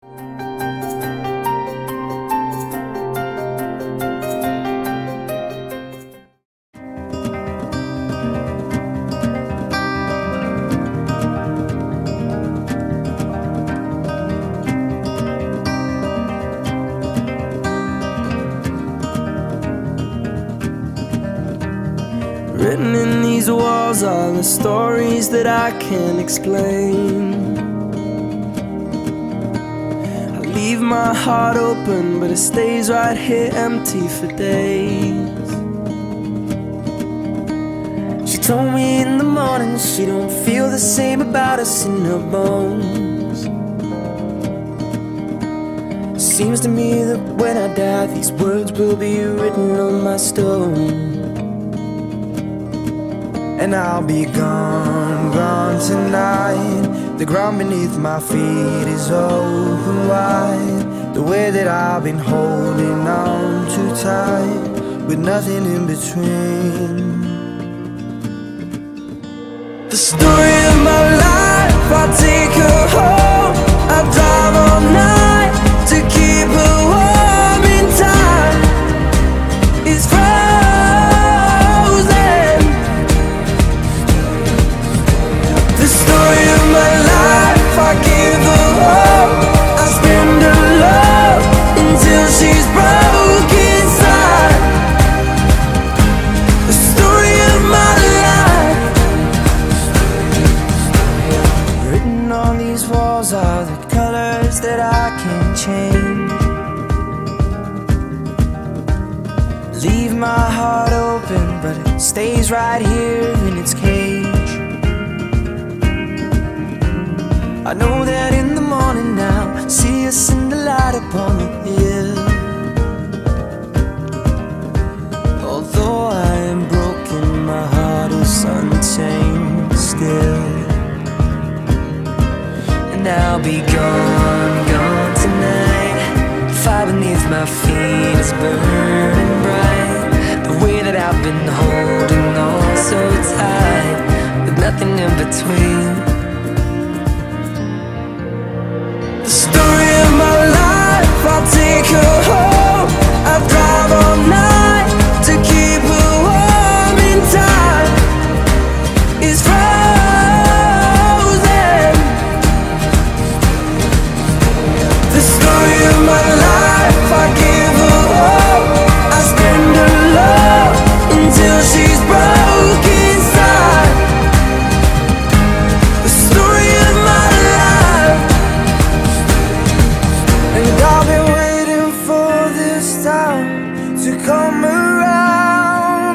Written in these walls are the stories that I can't explain. I leave my heart open, but it stays right here empty for days. She told me in the morning she don't feel the same about us in her bones. Seems to me that when I die, these words will be written on my stone. And I'll be gone, gone tonight. The ground beneath my feet is open wide. The way that I've been holding on too tight, with nothing in between. The story of my life, I'll take her home. I'll drive all night to keep her warm in time. It's frozen. The story of my life, I give her hope. I spend her love until she's broke inside. The story of my life. Written on these walls are the colors that I can't change. Leave my heart open, but it stays right here in its cage. I know that in the morning now, see us in the light upon the hill. Although I am broken, my heart is untamed still. And I'll be gone, gone tonight. The fire beneath my feet is burning bright. The way that I've been holding on so tight, with nothing in between. The story of my life, I'll take her home. I'll drive all night to keep her warm in time. It's frozen. The story of my life, I give her hope. I spend her love until she's broke inside. The story of my life. And I've been waiting for this time to come around.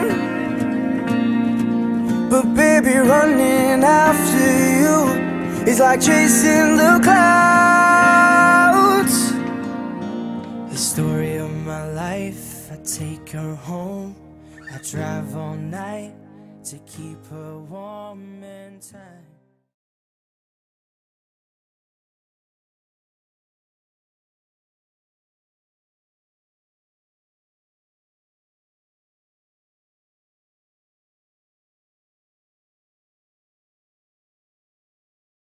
But baby, running after you is like chasing the clouds. The story of my life, I take her home. I drive all night to keep her warm in time.